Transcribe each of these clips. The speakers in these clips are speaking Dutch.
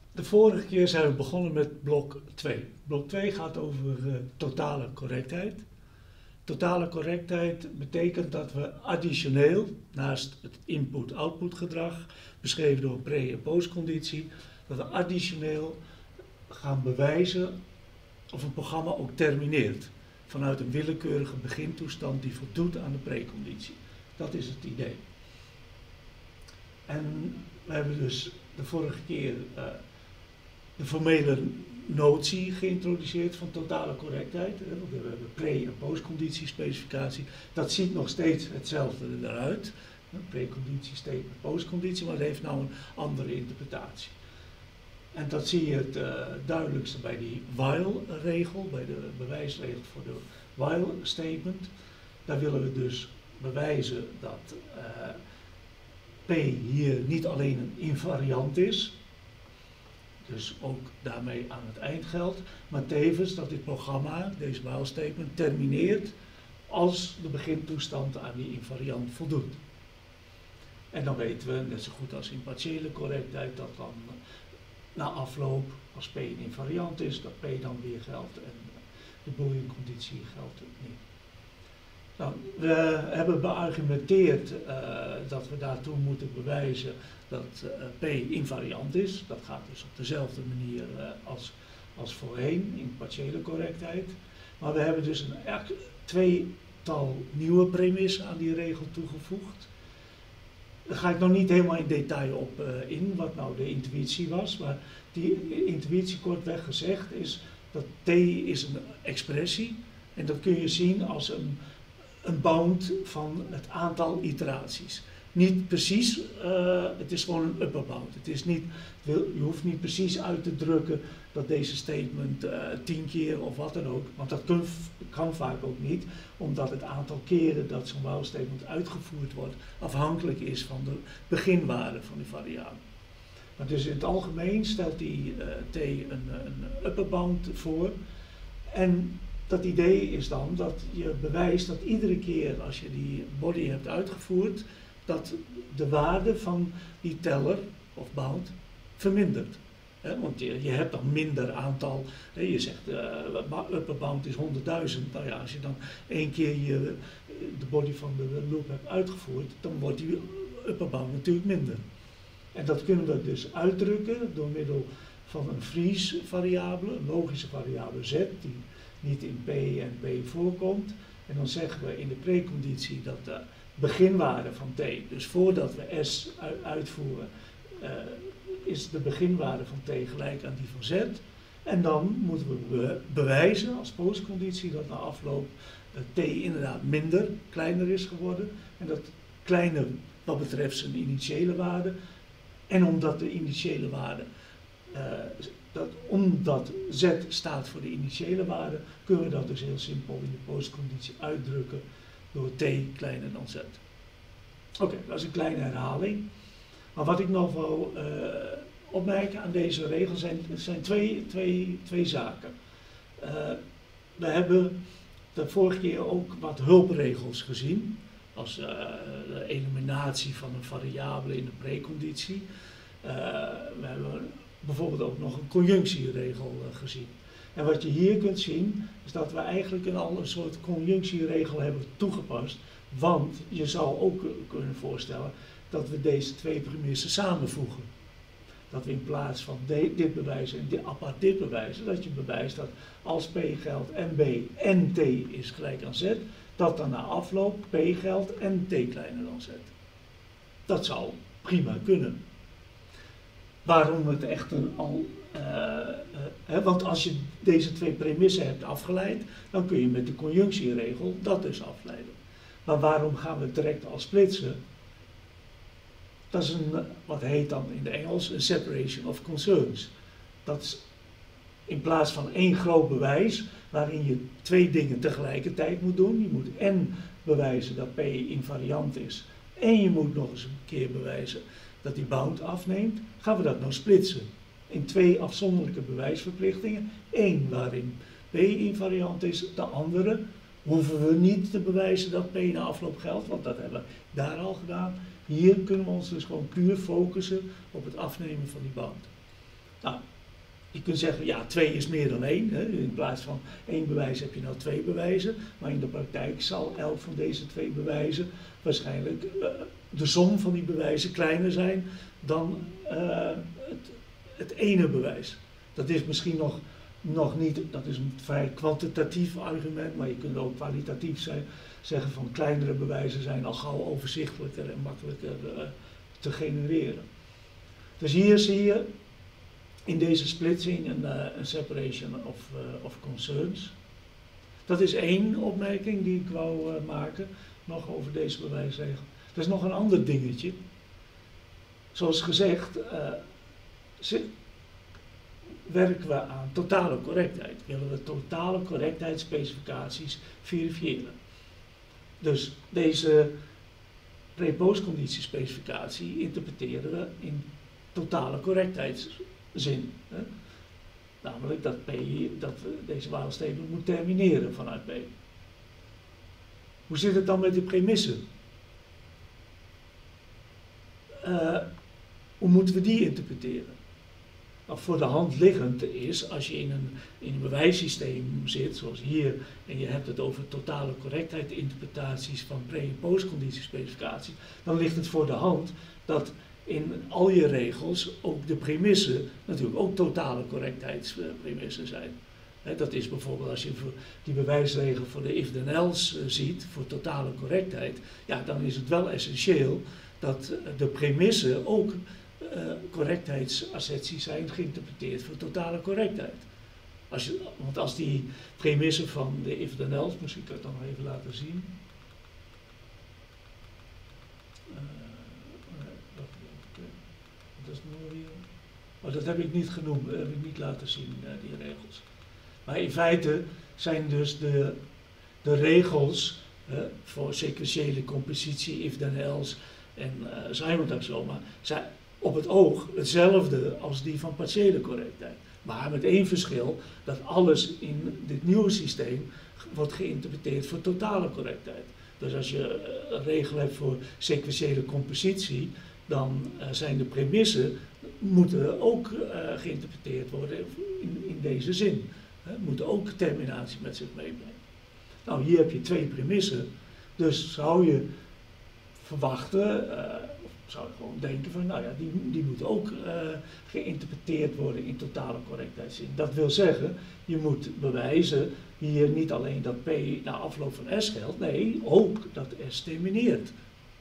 De vorige keer zijn we begonnen met blok 2. Blok 2 gaat over totale correctheid. Totale correctheid betekent dat we additioneel, naast het input-output gedrag, beschreven door een pre- en postconditie, dat we additioneel gaan bewijzen of een programma ook termineert vanuit een willekeurige begintoestand die voldoet aan de preconditie. Dat is het idee. En we hebben dus de vorige keer de formele notie geïntroduceerd van totale correctheid. We hebben pre- en postconditiespecificatie. Dat ziet nog steeds hetzelfde eruit. Preconditie, statement, postconditie, maar het heeft nou een andere interpretatie. En dat zie je het duidelijkste bij die while-regel, bij de bewijsregel voor de while-statement. Daar willen we dus bewijzen dat P hier niet alleen een invariant is, dus ook daarmee aan het eind geldt, maar tevens dat dit programma, deze while-statement, termineert als de begintoestand aan die invariant voldoet. En dan weten we, net zo goed als in partiële correctheid, dat dan na afloop, als P een invariant is, dat P dan weer geldt en de boolean-conditie geldt ook niet. Nou, we hebben beargumenteerd dat we daartoe moeten bewijzen dat P invariant is. Dat gaat dus op dezelfde manier als voorheen in partiële correctheid. Maar we hebben dus een tweetal nieuwe premissen aan die regel toegevoegd. Daar ga ik nog niet helemaal in detail op in, wat nou de intuïtie was. Maar die intuïtie, kortweg gezegd, is dat T is een expressie. En dat kun je zien als een bound van het aantal iteraties. Niet precies, het is gewoon een upper bound. Het is niet, je hoeft niet precies uit te drukken dat deze statement 10 keer of wat dan ook, want dat kan vaak ook niet, omdat het aantal keren dat zo'n while statement uitgevoerd wordt afhankelijk is van de beginwaarde van die variabele. Maar dus in het algemeen stelt die T een upper bound voor. En dat idee is dan dat je bewijst dat iedere keer als je die body hebt uitgevoerd, dat de waarde van die teller of bound vermindert. Want je hebt dan minder aantal, je zegt upper bound is 100.000, nou ja, als je dan 1 keer de body van de loop hebt uitgevoerd, dan wordt die upper bound natuurlijk minder. En dat kunnen we dus uitdrukken door middel van een freeze variabele, een logische variabele z, die niet in P en P voorkomt. En dan zeggen we in de preconditie dat de beginwaarde van T, dus voordat we S uitvoeren, is de beginwaarde van T gelijk aan die van Z. En dan moeten we bewijzen als postconditie dat na afloop T inderdaad kleiner is geworden. En dat kleiner wat betreft zijn initiële waarde. En omdat de initiële waarde, omdat Z staat voor de initiële waarde, kunnen we dat dus heel simpel in de postconditie uitdrukken door T kleiner dan Z. Oké, dat is een kleine herhaling. Maar wat ik nog wil opmerken aan deze regel zijn twee zaken. We hebben de vorige keer ook wat hulpregels gezien, als de eliminatie van een variabele in de preconditie. We hebben bijvoorbeeld ook nog een conjunctieregel gezien. En wat je hier kunt zien, is dat we eigenlijk al een soort conjunctieregel hebben toegepast. Want je zou ook kunnen voorstellen dat we deze twee premissen samenvoegen. Dat we in plaats van dit bewijzen en apart dit bewijzen, dat je bewijst dat als P geldt en B en T is gelijk aan Z, dat dan na afloop P geldt en T kleiner dan Z. Dat zou prima kunnen. Waarom het echter al, want als je deze twee premissen hebt afgeleid, dan kun je met de conjunctieregel dat dus afleiden. Maar waarom gaan we het direct al splitsen? Dat is wat heet dan in het Engels een separation of concerns. Dat is in plaats van één groot bewijs waarin je twee dingen tegelijkertijd moet doen. Je moet en bewijzen dat P invariant is en je moet nog eens een keer bewijzen dat die bound afneemt. Gaan we dat nou splitsen in twee afzonderlijke bewijsverplichtingen. Eén waarin P invariant is, de andere hoeven we niet te bewijzen dat P na afloop geldt, want dat hebben we daar al gedaan. Hier kunnen we ons dus gewoon puur focussen op het afnemen van die bound. Nou, je kunt zeggen, ja, 2 is meer dan 1. Hè. In plaats van 1 bewijs heb je nou 2 bewijzen. Maar in de praktijk zal elk van deze 2 bewijzen waarschijnlijk de som van die bewijzen kleiner zijn dan het ene bewijs. Dat is misschien nog niet, dat is een vrij kwantitatief argument, maar je kunt ook kwalitatief zeggen van kleinere bewijzen zijn al gauw overzichtelijker en makkelijker te genereren. Dus hier zie je in deze splitsing een separation of concerns. Dat is 1 opmerking die ik wou maken, nog over deze bewijsregel. Er is nog een ander dingetje. Zoals gezegd, werken we aan totale correctheid. Willen we totale correctheidsspecificaties verifiëren. Dus deze pre-postconditiespecificatie interpreteren we in totale correctheidszin. Hè? Namelijk dat deze while statement moet termineren vanuit P. Hoe zit het dan met de premissen? Hoe moeten we die interpreteren? Nou, voor de hand liggend is, als je in een bewijssysteem zit, zoals hier, en je hebt het over totale correctheid interpretaties van pre- en postconditiespecificaties, dan ligt het voor de hand dat in al je regels ook de premissen natuurlijk ook totale correctheidspremissen zijn. Dat is bijvoorbeeld als je die bewijsregel voor de if-then-else ziet, voor totale correctheid, ja, dan is het wel essentieel dat de premissen ook correctheidsasserties zijn geïnterpreteerd voor totale correctheid. Want als die premissen van de if-then-else, misschien kan ik het dan nog even laten zien. Dat is nog weer. Maar dat heb ik niet genoemd, heb ik niet laten zien, die regels. Maar in feite zijn dus de regels voor sequentiële compositie, if-then-else en Simon axioma zijn op het oog hetzelfde als die van partiële correctheid. Maar met één verschil, dat alles in dit nieuwe systeem wordt geïnterpreteerd voor totale correctheid. Dus als je een regel hebt voor sequentiële compositie, dan zijn de premissen moeten ook geïnterpreteerd worden in deze zin. Moeten ook terminatie met zich meebrengen. Nou, hier heb je 2 premissen, dus zou je verwachten, zou je gewoon denken van, nou ja, die moeten ook geïnterpreteerd worden in totale correctheidszin. Dat wil zeggen, je moet bewijzen hier niet alleen dat P na afloop van S geldt, nee, ook dat S termineert.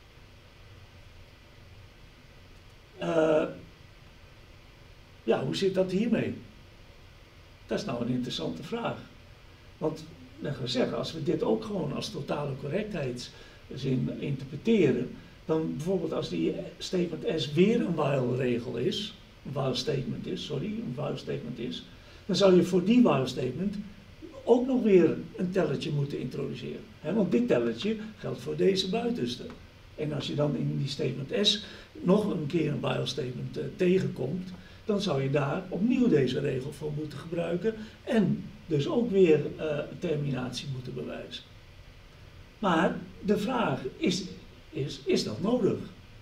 Ja, hoe zit dat hiermee? Dat is nou een interessante vraag. Want, laten we zeggen, als we dit ook gewoon als totale correctheidszin interpreteren, dan bijvoorbeeld als die statement S weer een while-regel is, een while statement is, dan zou je voor die while statement ook nog weer een tellertje moeten introduceren. Want dit tellertje geldt voor deze buitenste. En als je dan in die statement S nog een keer een while statement tegenkomt, dan zou je daar opnieuw deze regel voor moeten gebruiken en dus ook weer terminatie moeten bewijzen. Maar de vraag is dat nodig?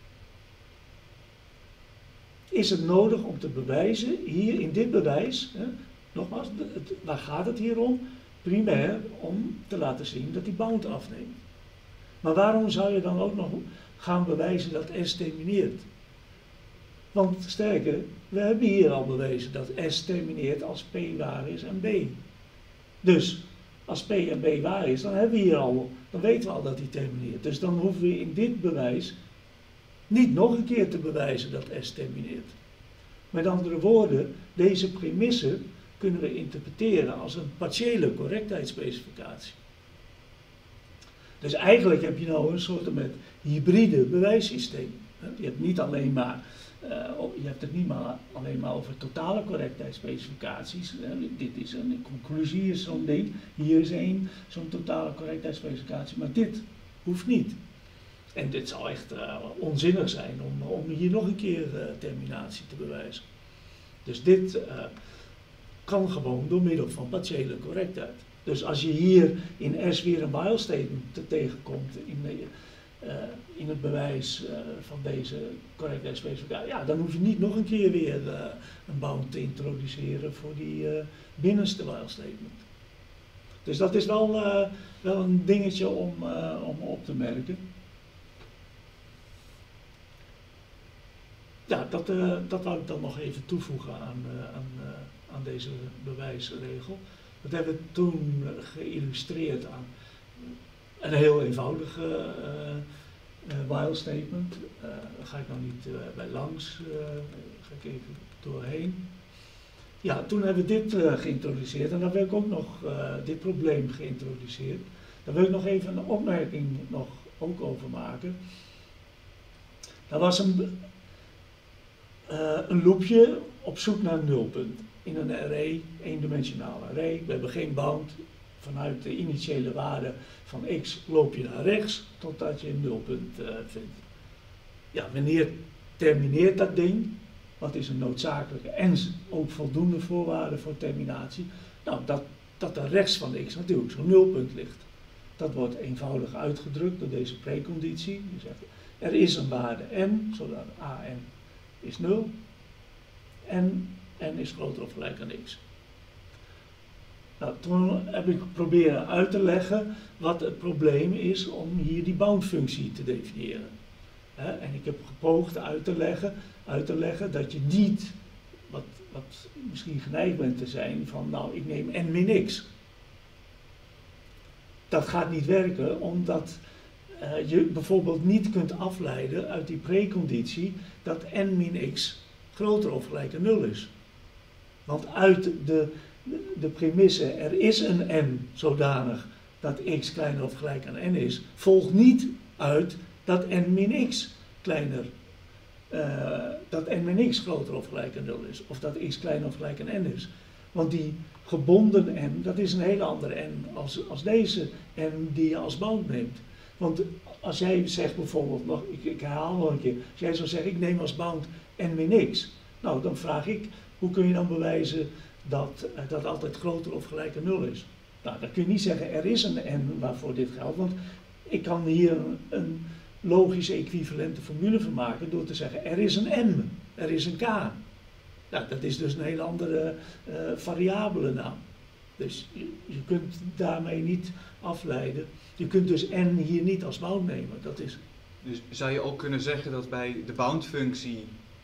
Is het nodig om te bewijzen, hier in dit bewijs, nogmaals, waar gaat het hier om? Primair om te laten zien dat die bound afneemt. Maar waarom zou je dan ook nog gaan bewijzen dat S termineert? Want sterker, we hebben hier al bewezen dat S termineert als P waar is en B. Dus als P en B waar is, dan hebben we hier al, dan weten we al dat die termineert. Dus dan hoeven we in dit bewijs niet nog een keer te bewijzen dat S termineert. Met andere woorden, deze premisse kunnen we interpreteren als een partiële correctheidsspecificatie. Dus eigenlijk heb je nou een soort met hybride bewijssysteem. Je hebt niet alleen maar je hebt het niet maar alleen maar over totale correctheidsspecificaties. Dit is een conclusie, is zo'n ding. Hier is zo'n totale correctheidsspecificatie. Maar dit hoeft niet. En dit zou echt onzinnig zijn om hier nog een keer terminatie te bewijzen. Dus dit kan gewoon door middel van partiële correctheid. Dus als je hier in S weer een while statement tegenkomt in het bewijs van deze correctheidsspecificatie, ja, dan hoef je niet nog een keer weer een bound te introduceren voor die binnenste while statement. Dus dat is wel een dingetje om op te merken. Ja, dat wou ik dan nog even toevoegen aan deze bewijsregel. Dat hebben we toen geïllustreerd aan een heel eenvoudige while statement. Daar ga ik nou niet bij langs, ga ik even doorheen. Ja, toen hebben we dit geïntroduceerd en dan wil ik ook nog dit probleem geïntroduceerd. Daar wil ik nog even een opmerking nog ook over maken. Dat was een loopje op zoek naar een nulpunt in een array, eendimensionale array. We hebben geen bound. Vanuit de initiële waarde van x loop je naar rechts totdat je een nulpunt vindt. Ja, wanneer termineert dat ding? Wat is een noodzakelijke en ook voldoende voorwaarde voor terminatie? Nou, dat er rechts van x natuurlijk zo'n nulpunt ligt. Dat wordt eenvoudig uitgedrukt door deze preconditie. Je zegt, er is een waarde n, zodat an is 0 en n is groter of gelijk aan x. Nou, toen heb ik proberen uit te leggen wat het probleem is om hier die bound-functie te definiëren. En ik heb gepoogd uit te leggen dat je niet, wat misschien geneigd bent te zijn, van nou ik neem n min x. Dat gaat niet werken omdat je bijvoorbeeld niet kunt afleiden uit die preconditie dat n min x groter of gelijk aan 0 is. Want uit de premisse er is een n zodanig dat x kleiner of gelijk aan n is, volgt niet uit dat n min x dat n min x groter of gelijk aan 0 is, of dat x kleiner of gelijk aan n is. Want die gebonden n, dat is een hele andere n als deze n die je als bound neemt. Want als jij zegt bijvoorbeeld, ik herhaal nog een keer, als jij zou zeggen ik neem als bound n min x, nou dan vraag ik, hoe kun je dan bewijzen dat dat altijd groter of gelijk aan 0 is? Nou, dan kun je niet zeggen er is een n waarvoor dit geldt, want ik kan hier een logische equivalente formule van maken door te zeggen er is een n, er is een k. Nou, dat is dus een hele andere variabele naam. Dus je kunt daarmee niet afleiden. Je kunt dus n hier niet als bound nemen. Dat is. Dus zou je ook kunnen zeggen dat bij de bound-functie,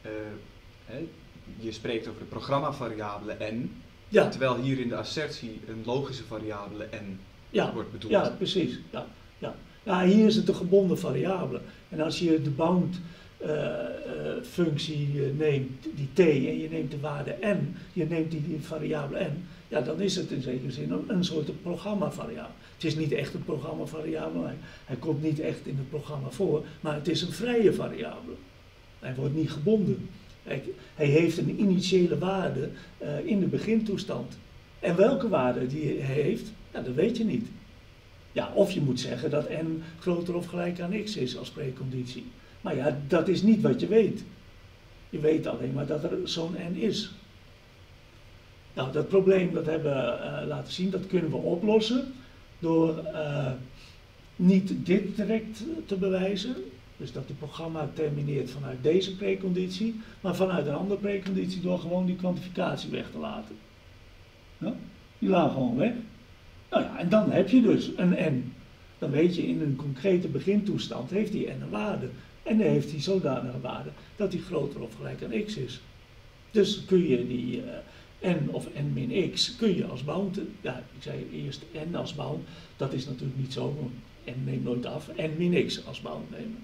je spreekt over de programmavariabele n, Ja. Terwijl hier in de assertie een logische variabele n wordt bedoeld. Ja, precies. Ja, hier is het een gebonden variabele. En als je de bound functie neemt, die t, en je neemt de waarde n, je neemt die variabele n, ja, dan is het in zekere zin een soort programmavariabele. Het is niet echt een programmavariabele, hij komt niet echt in het programma voor, maar het is een vrije variabele. Hij wordt niet gebonden. Hij heeft een initiële waarde in de begintoestand. En welke waarde die hij heeft, ja, dat weet je niet. Ja, of je moet zeggen dat n groter of gelijk aan x is als preconditie. Maar ja, dat is niet wat je weet. Je weet alleen maar dat er zo'n n is. Nou, dat probleem dat hebben we laten zien, dat kunnen we oplossen door niet dit direct te bewijzen. Dus dat het programma termineert vanuit deze preconditie, maar vanuit een andere preconditie door gewoon die kwantificatie weg te laten. Ja? Die laat gewoon weg. Nou ja, en dan heb je dus een n. Dan weet je in een concrete begintoestand heeft die n een waarde. En dan heeft hij zodanige waarde dat die groter of gelijk aan x is. Dus kun je die n of n min x kun je als bound, ja ik zei eerst n als bound, dat is natuurlijk niet zo, want n neemt nooit af, n min x als bound nemen.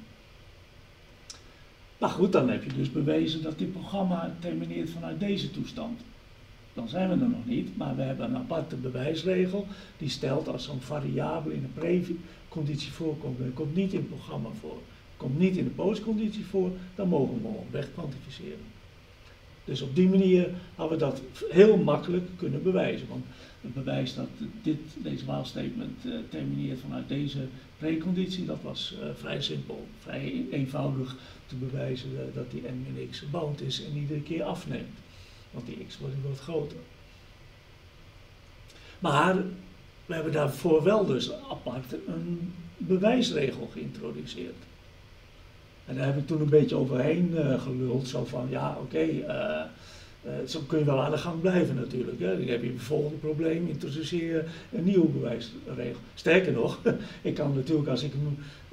Maar goed, dan heb je dus bewezen dat dit programma termineert vanuit deze toestand. Dan zijn we er nog niet, maar we hebben een aparte bewijsregel die stelt als zo'n variabele in een preconditie voorkomt en het komt niet in het programma voor, komt niet in de postconditie voor, dan mogen we hem wegkwantificeren. Dus op die manier hadden we dat heel makkelijk kunnen bewijzen, want het bewijs dat deze while statement termineert vanuit deze preconditie, dat was vrij simpel, vrij eenvoudig te bewijzen dat die n min x bound is en iedere keer afneemt. Want die x wordt groter. Maar we hebben daarvoor wel dus apart een bewijsregel geïntroduceerd. En daar heb ik toen een beetje overheen geluld, zo van ja, oké, zo kun je wel aan de gang blijven natuurlijk. Hè. Dan heb je het volgende probleem, introduceer een nieuwe bewijsregel. Sterker nog, ik kan natuurlijk als ik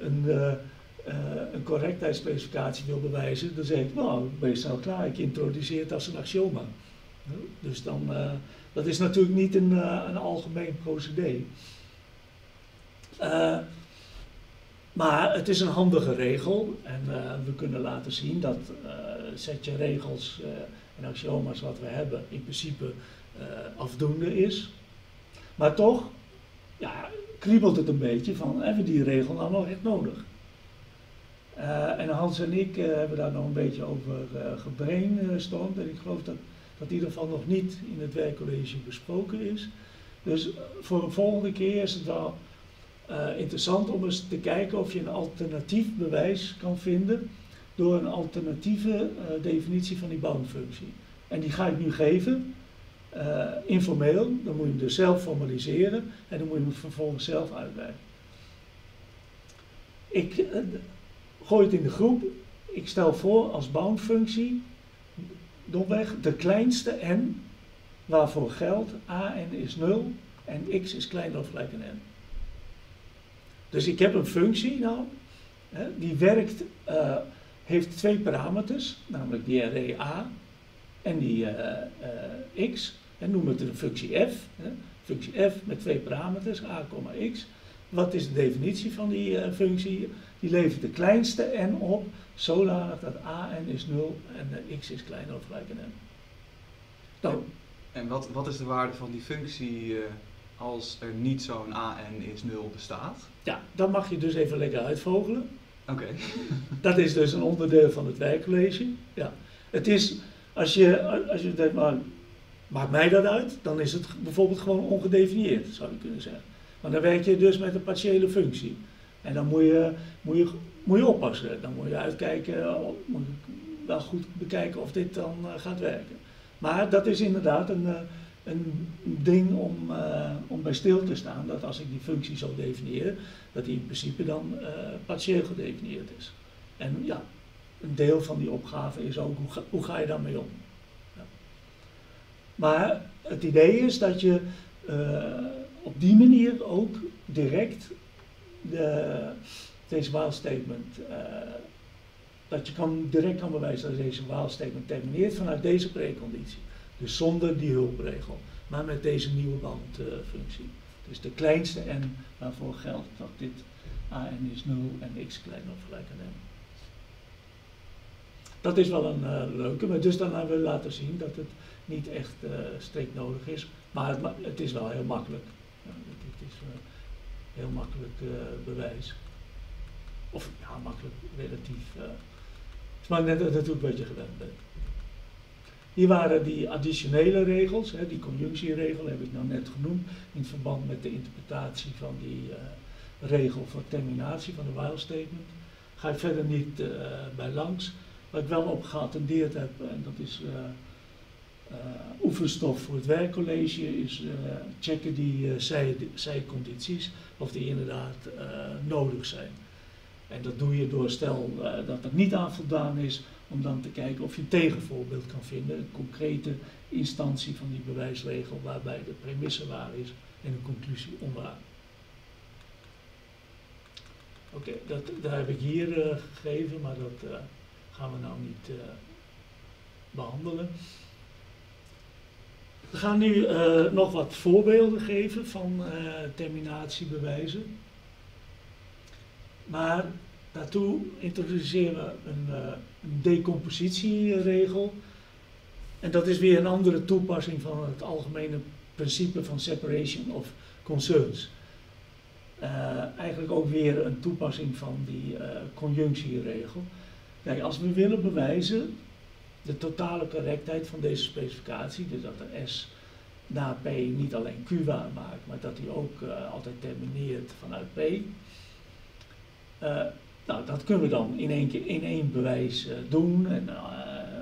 een correctheidsspecificatie wil bewijzen, dan zeg ik, nou, ben je snel klaar, ik introduceer het als een axioma. Dus dan, dat is natuurlijk niet een algemeen procedé. Maar het is een handige regel en we kunnen laten zien dat het setje regels en axioma's wat we hebben in principe afdoende is. Maar toch ja, kriebelt het een beetje van, hebben we die regel nou nog echt nodig? En Hans en ik hebben daar nog een beetje over gebrainstormd en ik geloof dat in ieder geval nog niet in het werkcollege besproken is. Dus voor een volgende keer is het wel interessant om eens te kijken of je een alternatief bewijs kan vinden door een alternatieve definitie van die boundfunctie. En die ga ik nu geven, informeel, dan moet je hem dus zelf formaliseren en dan moet je hem vervolgens zelf uitwerken. Ik gooi het in de groep, ik stel voor als boundfunctie domweg de kleinste n waarvoor geldt a(n) is 0 en x is kleiner of gelijk aan n. Dus ik heb een functie nou, die werkt, heeft twee parameters, namelijk die array a en die x. En noemen we het een functie f. Functie f met twee parameters, a, x. Wat is de definitie van die functie? Die levert de kleinste n op, zodanig dat a(n) is 0 en x is kleiner of gelijk aan n. Nou, en wat is de waarde van die functie als er niet zo'n a(n) is 0 bestaat? Ja, dat mag je dus even lekker uitvogelen. Oké. Dat is dus een onderdeel van het werkcollege. Ja. Het is, als je denkt, maar maakt mij dat uit? Dan is het bijvoorbeeld gewoon ongedefinieerd, zou je kunnen zeggen. Maar dan werk je dus met een partiële functie. En dan moet je oppassen. Dan moet je uitkijken, moet je wel goed bekijken of dit dan gaat werken. Maar dat is inderdaad een ding om bij stil te staan, dat als ik die functie zo definieer, dat die in principe dan partieel gedefinieerd is. En ja, een deel van die opgave is ook, hoe ga je daarmee om? Ja. Maar het idee is dat je op die manier ook direct deze while statement, dat je direct kan bewijzen dat deze while statement termineert vanuit deze preconditie. Dus zonder die hulpregel, maar met deze nieuwe bandfunctie. Dus de kleinste n waarvoor geldt dat dit a(n) is 0 en x kleiner of gelijk aan n. Dat is wel een leuke, maar dus dan hebben we laten zien dat het niet echt strikt nodig is, maar het is wel heel makkelijk. Ja, het is heel makkelijk bewijs. Of ja, makkelijk relatief. Het is maar net natuurlijk wat je gewend bent. Hier waren die additionele regels, die conjunctieregel heb ik nou net genoemd, in verband met de interpretatie van die regel voor terminatie van de while statement. Ga ik verder niet bij langs. Wat ik wel op geattendeerd heb, en dat is oefenstof voor het werkcollege, is checken die zijcondities, of die inderdaad nodig zijn. En dat doe je door, stel dat er niet aan voldaan is, om dan te kijken of je een tegenvoorbeeld kan vinden, een concrete instantie van die bewijsregel waarbij de premisse waar is en de conclusie onwaar. Oké, daar heb ik hier gegeven, maar dat gaan we nou niet behandelen. We gaan nu nog wat voorbeelden geven van terminatiebewijzen. Maar daartoe introduceren we een decompositieregel. En dat is weer een andere toepassing van het algemene principe van separation of concerns. Eigenlijk ook weer een toepassing van die conjunctieregel. Kijk, als we willen bewijzen de totale correctheid van deze specificatie, dus dat de S na P niet alleen Q waar maakt, maar dat die ook altijd termineert vanuit P. Nou, dat kunnen we dan in één bewijs doen. En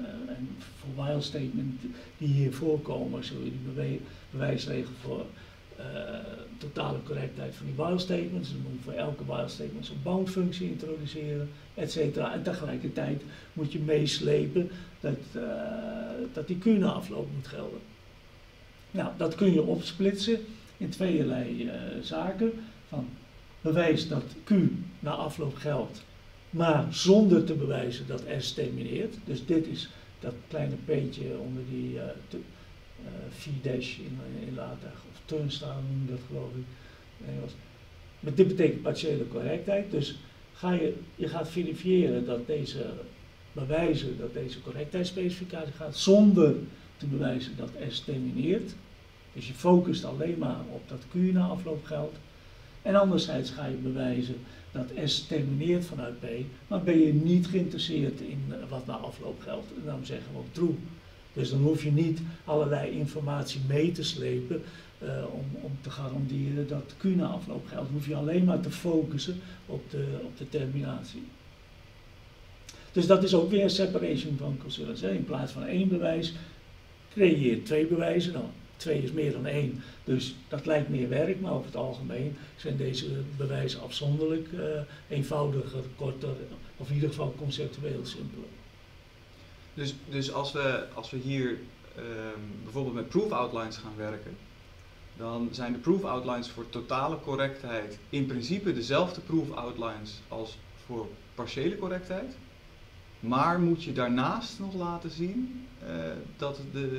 voor while statement die hier voorkomen, zul je die bewijsregel voor totale correctheid van die while statements. Dan moet je voor elke while statement zo'n bound functie introduceren, etc. En tegelijkertijd moet je meeslepen dat die Q na afloop moet gelden. Nou, dat kun je opsplitsen in tweeërlei zaken. Van bewijs dat Q na afloop geldt, maar zonder te bewijzen dat S termineert. Dus dit is dat kleine p'tje onder die V-dash in LaTeX, of turnstile noem je dat geloof ik in Engels. Maar dit betekent partiële correctheid. Dus je gaat verifiëren dat bewijzen dat deze correctheidsspecificatie gaat zonder te bewijzen dat S termineert. Dus je focust alleen maar op dat Q na afloop geldt. En anderzijds ga je bewijzen dat S termineert vanuit P, maar ben je niet geïnteresseerd in wat na afloop geldt. En dan zeg je gewoon true. Dus dan hoef je niet allerlei informatie mee te slepen om te garanderen dat Q na afloop geldt. Dan hoef je alleen maar te focussen op de terminatie. Dus dat is ook weer separation van concurrence. In plaats van 1 bewijs creëer je 2 bewijzen. Nou, 2 is meer dan 1, dus dat lijkt meer werk, maar over het algemeen zijn deze bewijzen afzonderlijk eenvoudiger, korter, of in ieder geval conceptueel simpeler. Dus als we hier bijvoorbeeld met proof outlines gaan werken, dan zijn de proof outlines voor totale correctheid in principe dezelfde proof outlines als voor partiële correctheid. Maar moet je daarnaast nog laten zien dat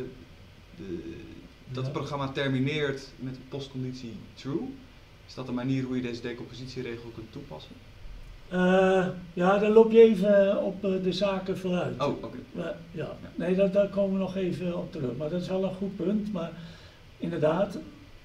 het programma termineert met de postconditie true? Is dat de manier hoe je deze decompositieregel kunt toepassen? Ja, dan loop je even op de zaken vooruit. Oh, oké. Ja. Nee, daar komen we nog even op terug. Maar dat is wel een goed punt. Maar inderdaad,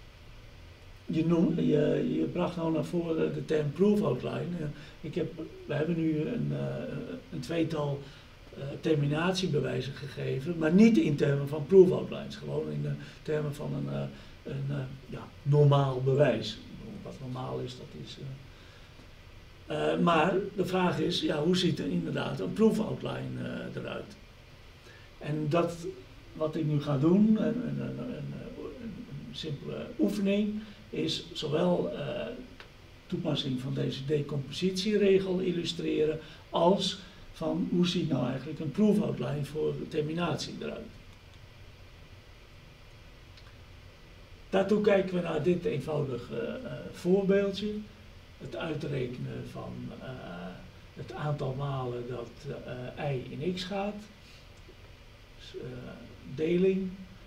je bracht nou naar voren de term proof outline. We hebben nu een tweetal terminatiebewijzen gegeven, maar niet in termen van proof outlines. Gewoon in termen van een normaal bewijs. Wat normaal is, dat is... maar de vraag is, hoe ziet er inderdaad een proof outline eruit? En dat, wat ik nu ga doen, een simpele oefening, is zowel toepassing van deze decompositieregel illustreren, als van hoe ziet nou eigenlijk een proof outline voor terminatie eruit. Daartoe kijken we naar dit eenvoudige voorbeeldje. Het uitrekenen van het aantal malen dat i in x gaat. Dus, deling.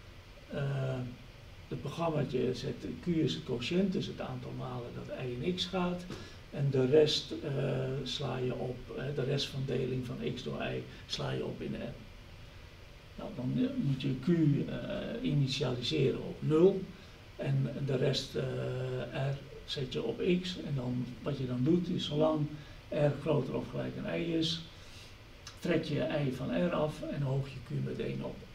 Het programmaatje zet q is het quotient, dus het aantal malen dat i in x gaat. En de rest sla je op, de rest van deling van x door i sla je op in r. Nou, dan moet je q initialiseren op 0 en de rest r zet je op x. En dan, wat je dan doet is, zolang r groter of gelijk aan i is, trek je i van r af en hoog je q met 1 op.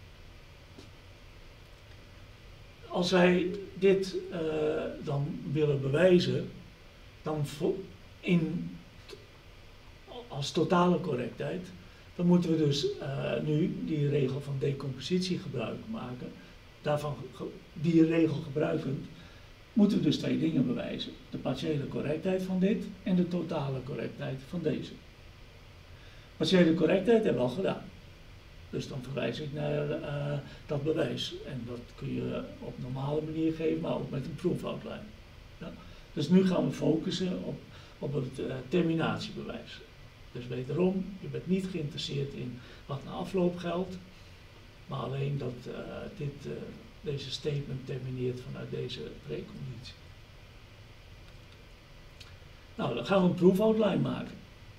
Als wij dit dan willen bewijzen, dan als totale correctheid, dan moeten we dus nu die regel van decompositie gebruik maken. Die regel gebruikend moeten we dus 2 dingen bewijzen. De partiële correctheid van dit en de totale correctheid van deze. Partiële correctheid hebben we al gedaan. Dus dan verwijs ik naar dat bewijs. En dat kun je op normale manier geven, maar ook met een proof outline. Ja? Dus nu gaan we focussen op het terminatiebewijs. Dus wederom, je bent niet geïnteresseerd in wat na afloop geldt, maar alleen dat deze statement termineert vanuit deze preconditie. Nou, dan gaan we een proof outline maken.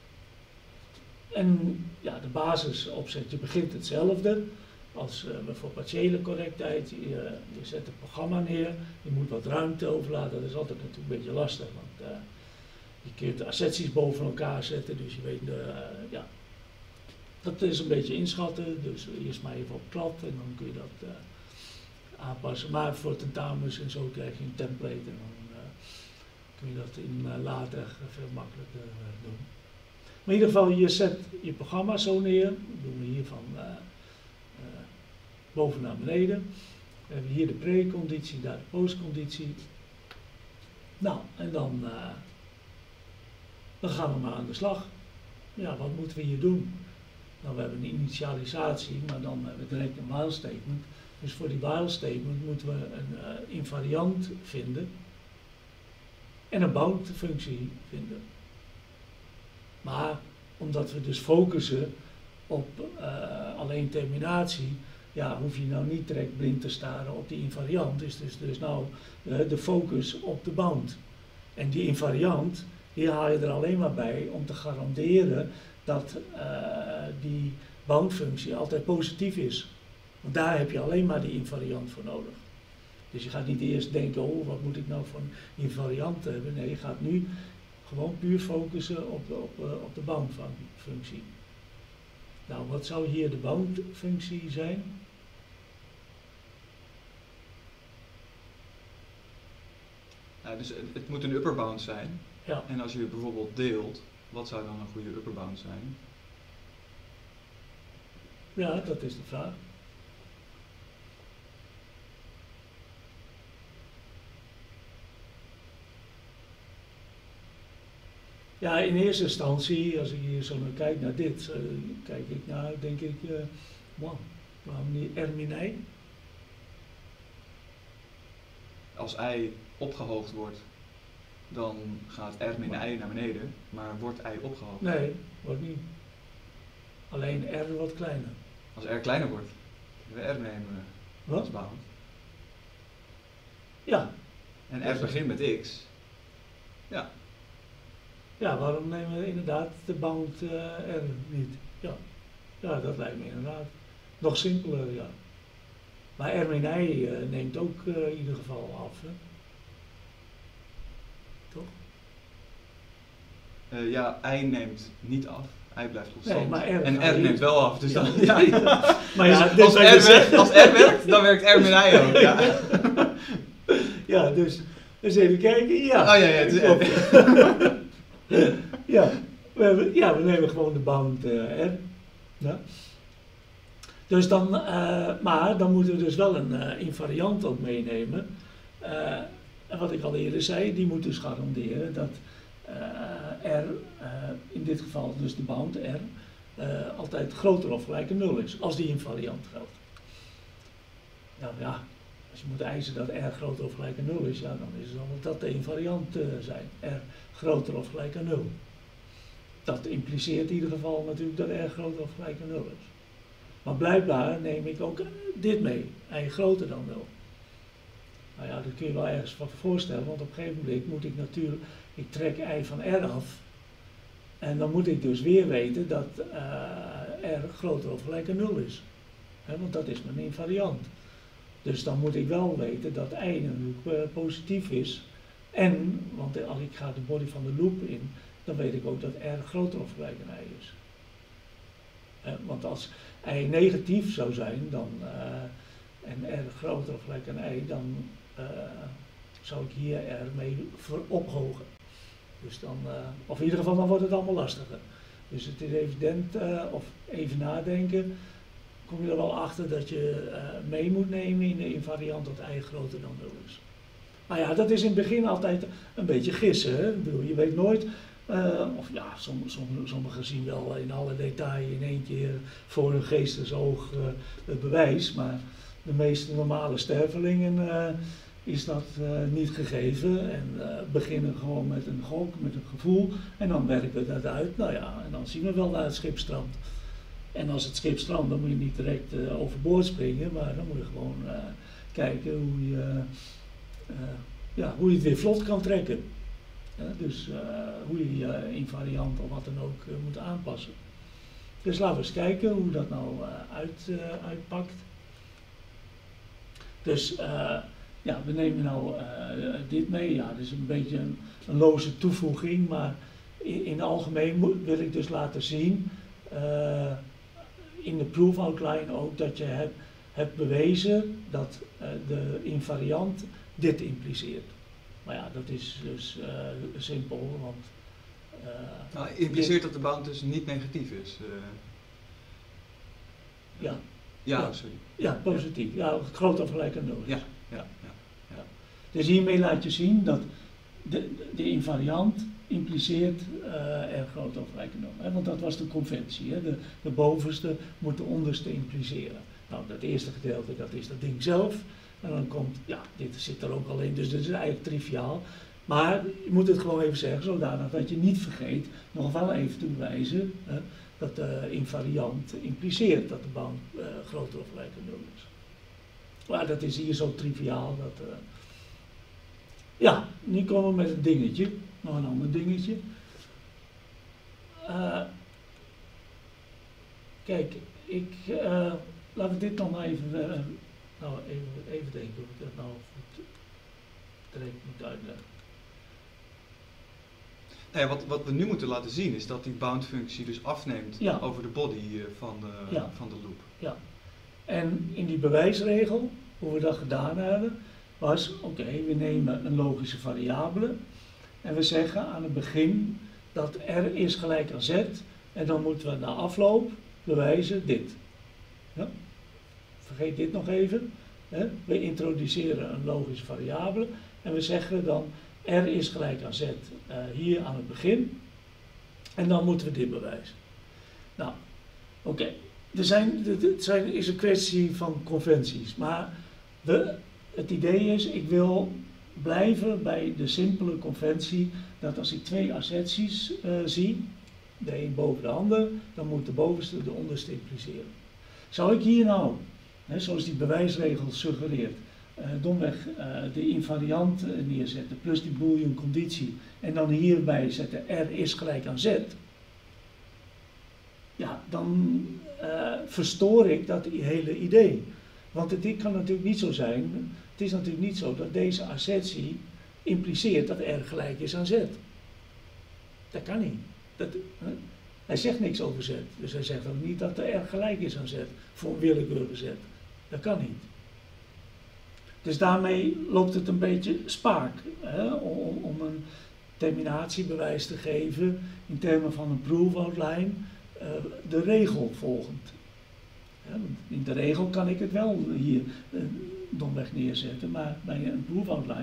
En ja, de basisopzet, je begint hetzelfde als we voor partiële correctheid. Je zet het programma neer, je moet wat ruimte overlaten. Dat is altijd natuurlijk een beetje lastig, want je kunt de asserties boven elkaar zetten, dus je weet, dat is een beetje inschatten. Dus eerst maar even op klad en dan kun je dat aanpassen. Maar voor tentamens en zo krijg je een template en dan kun je dat in LaTeX veel makkelijker doen. Maar in ieder geval, je zet je programma zo neer, dat doen we hier van boven naar beneden. We hebben hier de preconditie, daar de postconditie. Nou, en dan gaan we maar aan de slag. Ja, wat moeten we hier doen? Nou, we hebben een initialisatie, maar dan hebben we direct een while statement. Dus voor die while statement moeten we een invariant vinden en een bound functie vinden. Maar omdat we dus focussen op alleen terminatie, ja, hoef je nou niet direct blind te staren op die invariant. Is dus nou de focus op de bound. En die invariant, die haal je er alleen maar bij om te garanderen dat die boundfunctie altijd positief is. Want daar heb je alleen maar die invariant voor nodig. Dus je gaat niet eerst denken, oh, wat moet ik nou voor een invariant hebben? Nee, je gaat nu gewoon puur focussen op de boundfunctie. Nou, wat zou hier de boundfunctie zijn? Nou, dus het moet een upper bound zijn. Ja. En als je bijvoorbeeld deelt, wat zou dan een goede upper bound zijn? Ja, dat is de vraag. Ja, in eerste instantie, als ik hier zo naar kijk, naar dit, kijk ik naar, denk ik, wow, waarom niet Erminij? Als i opgehoogd wordt, dan gaat r min i naar beneden, maar wordt i opgehoogd? Nee, wordt niet. Alleen R wordt kleiner. Als r kleiner wordt, we r nemen als bound. Ja. En r begint met x. Ja. Ja, waarom nemen we inderdaad de bound R niet? Ja. Ja, dat lijkt me inderdaad nog simpeler, ja. Maar R min I neemt ook in ieder geval af, hè? Toch? Ja, i neemt niet af. I blijft constant. Nee, maar en R neemt wel af. Dus ja. dan, ja. Maar ja, dus als R werkt, dan werkt R min I ook. Ja, ja, dus even kijken. Ja. Oh ja, ja. Het is ja, we nemen gewoon de bound R. Ja. Dus dan, maar dan moeten we dus wel een invariant ook meenemen. En wat ik al eerder zei, die moet dus garanderen dat R, in dit geval dus de bound R, altijd groter of gelijk aan 0 is, als die invariant geldt. Nou ja, als je moet eisen dat R groter of gelijk aan 0 is, ja, dan is het dan dat de invariant zijn. R groter of gelijk aan 0. Dat impliceert in ieder geval natuurlijk dat R groter of gelijk aan 0 is. Maar blijkbaar neem ik ook dit mee, I groter dan 0. Nou ja, dat kun je wel ergens van voorstellen, want op een gegeven moment moet ik natuurlijk, ik trek I van R af. En dan moet ik dus weer weten dat R groter of gelijk aan 0 is. Want dat is mijn invariant. Dus dan moet ik wel weten dat I natuurlijk positief is. En, want als ik ga de body van de loop in, dan weet ik ook dat R groter of gelijk aan I is. Want als I negatief zou zijn dan, en R groter of gelijk aan I, dan zou ik hier R mee ophogen. Dus dan, of in ieder geval dan wordt het allemaal lastiger. Dus het is evident, of even nadenken, kom je er wel achter dat je mee moet nemen in de invariant dat I groter dan 0 is. Maar ja, dat is in het begin altijd een beetje gissen. Hè? Ik bedoel, je weet nooit, of ja, sommigen zien wel in alle detail in één keer voor hun geestesoog het bewijs, maar de meeste normale stervelingen is dat niet gegeven en beginnen gewoon met een gok, met een gevoel en dan werken we dat uit. Nou ja, en dan zien we wel naar het schip strandt. En als het schip strandt, dan moet je niet direct overboord springen, maar dan moet je gewoon kijken hoe je het weer vlot kan trekken. Dus hoe je je invariant of wat dan ook moet aanpassen. Dus laten we eens kijken hoe dat nou uitpakt. Dus ja, we nemen nou dit mee. Ja, dat is een beetje een loze toevoeging, maar in het algemeen wil ik dus laten zien, in de proof outline ook, dat je hebt bewezen dat de invariant dit impliceert. Maar ja, dat is dus simpel, want... impliceert dat de bound dus niet negatief is? Ja. Ja, sorry. Ja, positief. Ja, groot afgelijkend nul is. Ja. Dus hiermee laat je zien dat de invariant impliceert R groot afgelijkend nul. Hè? Want dat was de conventie. Hè? De bovenste moet de onderste impliceren. Nou, dat eerste gedeelte, dat is dat ding zelf. En dan komt, ja, dit zit er ook al in, dus dit is eigenlijk triviaal. Maar je moet het gewoon even zeggen, zodanig dat je niet vergeet nog wel even te bewijzen dat de invariant impliceert dat de bound groter of gelijk aan 0 is. Maar dat is hier zo triviaal dat... ja, nu komen we met een dingetje, nog een ander dingetje. Kijk, laten we dit nog maar even, even denken hoe ik dat nou goed direct moet uitleggen. Nee, wat we nu moeten laten zien is dat die bound-functie dus afneemt over de body van de loop. Ja, en in die bewijsregel, hoe we dat gedaan hebben, was, oké, we nemen een logische variabele en we zeggen aan het begin dat R is gelijk aan Z en dan moeten we na afloop bewijzen dit. Ja? Vergeet dit nog even. Hè? We introduceren een logische variabele en we zeggen dan R is gelijk aan Z hier aan het begin en dan moeten we dit bewijzen. Nou, oké. Het is een kwestie van conventies, maar het idee is, ik wil blijven bij de simpele conventie dat als ik twee asserties zie, de een boven de ander, dan moet de bovenste de onderste impliceren. Zou ik hier nou, zoals die bewijsregel suggereert, domweg de invariant neerzetten plus die boolean conditie en dan hierbij zetten R is gelijk aan Z, ja, dan verstoor ik dat hele idee. Want het kan natuurlijk niet zo zijn, het is natuurlijk niet zo dat deze assertie impliceert dat R gelijk is aan Z. Dat kan niet. Hij zegt niks over Z, dus hij zegt ook niet dat de R gelijk is aan Z, voor een willekeurige Z. Dat kan niet. Dus daarmee loopt het een beetje spaak, om een terminatiebewijs te geven in termen van een proof outline, de regel volgend. In de regel kan ik het wel hier domweg neerzetten, maar bij een proof outline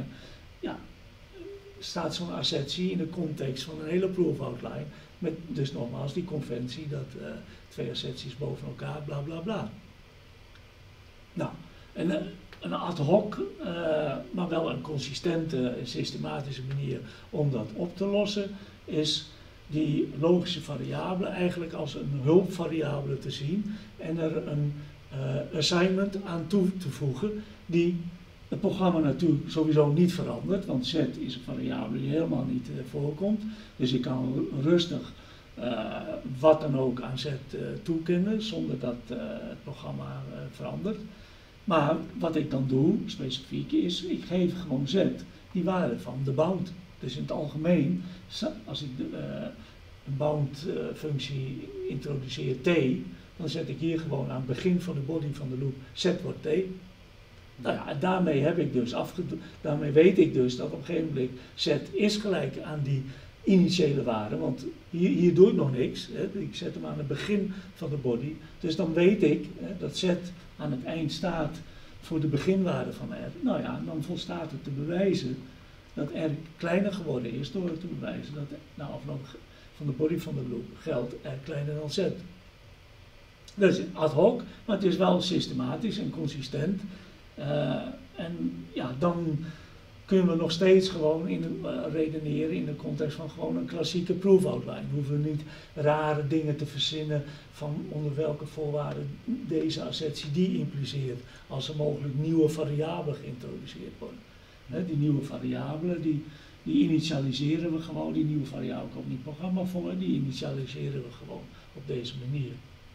staat zo'n assertie in de context van een hele proof outline, met dus nogmaals die conventie dat twee asserties boven elkaar bla bla bla. Nou, een ad hoc, maar wel een consistente en systematische manier om dat op te lossen is die logische variabele eigenlijk als een hulpvariabele te zien en er een assignment aan toe te voegen die het programma natuurlijk sowieso niet verandert, want Z is een variabele die helemaal niet voorkomt. Dus ik kan rustig wat dan ook aan Z toekennen zonder dat het programma verandert. Maar wat ik dan doe, specifiek, is ik geef gewoon Z die waarde van de bound. Dus in het algemeen, als ik een bound functie introduceer T, dan zet ik hier gewoon aan het begin van de body van de loop Z wordt T. Nou ja, en daarmee heb ik dus daarmee weet ik dus dat op een gegeven moment Z is gelijk aan die initiële waarde, want hier doe ik nog niks. Hè. Ik zet hem aan het begin van de body, dus dan weet ik dat Z aan het eind staat voor de beginwaarde van R. Nou ja, dan volstaat het te bewijzen dat R kleiner geworden is door te bewijzen dat na afloop van de body van de loop geldt R kleiner dan Z. Dus ad hoc, maar het is wel systematisch en consistent. En ja, dan kunnen we nog steeds gewoon redeneren in de context van gewoon een klassieke proof outline. We hoeven niet rare dingen te verzinnen van onder welke voorwaarden deze assertie die impliceert als er mogelijk nieuwe variabelen geïntroduceerd worden. Die nieuwe variabelen die initialiseren we gewoon, die nieuwe variabelen komt niet programma voor, die initialiseren we gewoon op deze manier.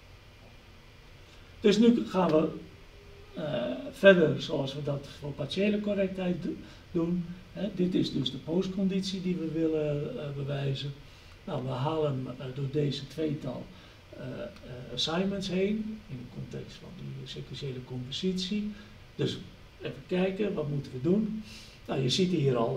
Dus nu gaan we verder zoals we dat voor partiële correctheid doen. Dit is dus de postconditie die we willen bewijzen. Nou, we halen door deze tweetal assignments heen in de context van die sequentiële compositie. Dus even kijken, wat moeten we doen? Nou, je ziet hier al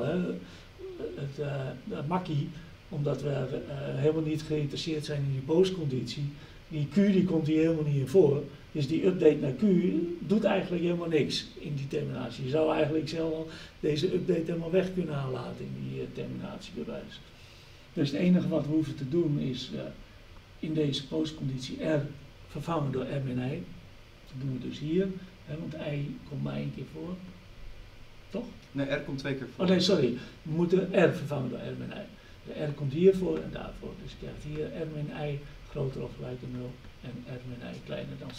het makkie, omdat we helemaal niet geïnteresseerd zijn in die postconditie. Die Q die komt hier helemaal niet in voor. Dus die update naar Q doet eigenlijk helemaal niks in die terminatie. Je zou eigenlijk zelf al deze update helemaal weg kunnen laten in die terminatiebewijs. Dus het enige wat we hoeven te doen is in deze postconditie R vervangen door R min I. Dat doen we dus hier, hè, want I komt maar 1 keer voor. Toch? Nee, R komt 2 keer voor. Oh nee, sorry. We moeten R vervangen door R min I. De R komt hiervoor en daarvoor. Dus je krijgt hier R min I groter of gelijk aan 0 en R min I kleiner dan Z.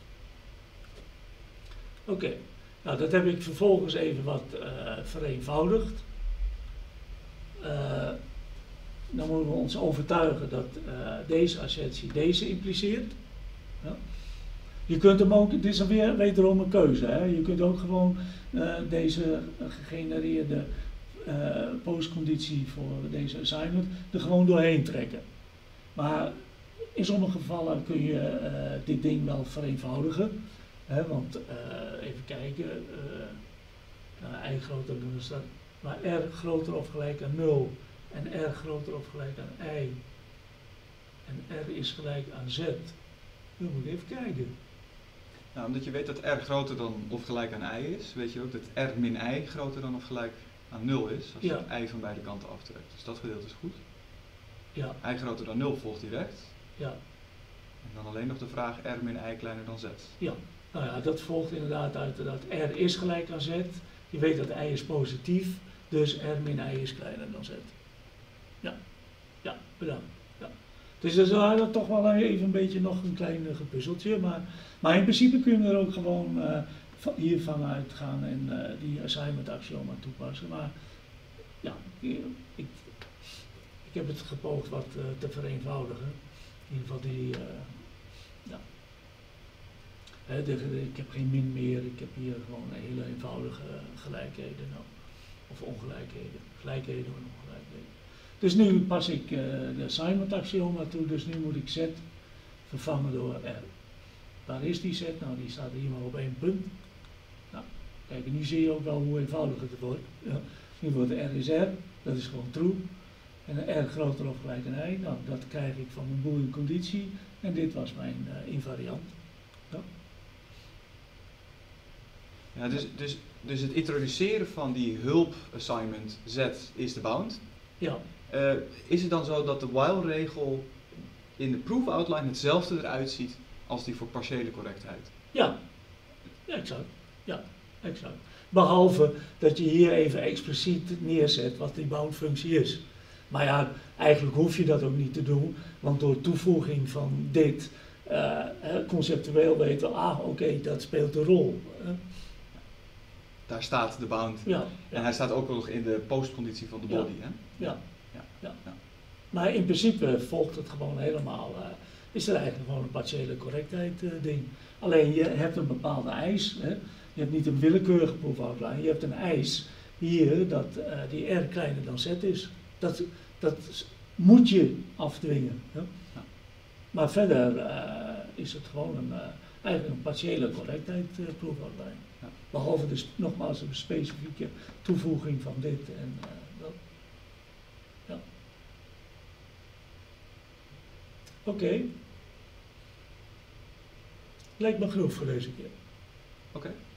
Oké, nou dat heb ik vervolgens even wat vereenvoudigd. Dan moeten we ons overtuigen dat deze assertie deze impliceert. Ja. Je kunt hem ook, dit is dan weer wederom een keuze. Hè? Je kunt ook gewoon deze gegenereerde postconditie voor deze assignment er gewoon doorheen trekken. Maar in sommige gevallen kun je dit ding wel vereenvoudigen. Hè? Want even kijken, I groter dan staat, maar R groter of gelijk aan 0 en R groter of gelijk aan I en R is gelijk aan Z. Dan moet ik even kijken. Nou, omdat je weet dat R groter dan of gelijk aan I is, weet je ook dat R min I groter dan of gelijk aan 0 is, als je het I van beide kanten aftrekt. Dus dat gedeelte is goed. Ja. I groter dan 0 volgt direct. Ja. En dan alleen nog de vraag R min I kleiner dan Z. Ja, nou ja, dat volgt inderdaad uit dat R is gelijk aan Z. Je weet dat I is positief, dus R min I is kleiner dan Z. Ja, ja, bedankt. Ja. Dus dat is toch wel even een beetje nog een klein gepuzzeltje, maar in principe kun je er ook gewoon hier vanuit gaan en die assignment axioma toepassen. Maar ja, ik heb het gepoogd wat te vereenvoudigen. In ieder geval die, ja. Ik heb geen min meer, ik heb hier gewoon hele eenvoudige gelijkheden of ongelijkheden. Gelijkheden en ongelijkheden. Dus nu pas ik de assignment axioma toe, dus nu moet ik Z vervangen door R. Waar is die Z? Nou, die staat hier maar op 1 punt. Nou, kijk, en nu zie je ook wel hoe eenvoudig het wordt. Ja. Nu wordt R is R, dat is gewoon true. En een R groter of gelijk aan I, nou, dat krijg ik van mijn boolean conditie. En dit was mijn invariant. Ja. Ja, dus het introduceren van die hulp assignment Z is de bound. Ja. Is het dan zo dat de while-regel in de proof outline hetzelfde eruit ziet als die voor partiële correctheid? Ja, exact. Ja, exact. Behalve dat je hier even expliciet neerzet wat die bound functie is. Maar ja, eigenlijk hoef je dat ook niet te doen, want door toevoeging van dit conceptueel weten we, oké, dat speelt een rol. Daar staat de bound. Ja, en hij staat ook nog in de postconditie van de body, hè? Ja. Maar in principe volgt het gewoon helemaal, is er eigenlijk gewoon een partiële correctheid ding. Alleen je hebt een bepaalde eis, hè? Je hebt niet een willekeurige proof outline, je hebt een eis hier dat die R kleiner dan Z is. Dat moet je afdwingen. Hè? Ja. Maar verder is het gewoon eigenlijk een partiële correctheid proof outline. Ja. Behalve dus nogmaals een specifieke toevoeging van dit en dat. Ja. Oké. Lijkt me genoeg voor deze keer. Oké.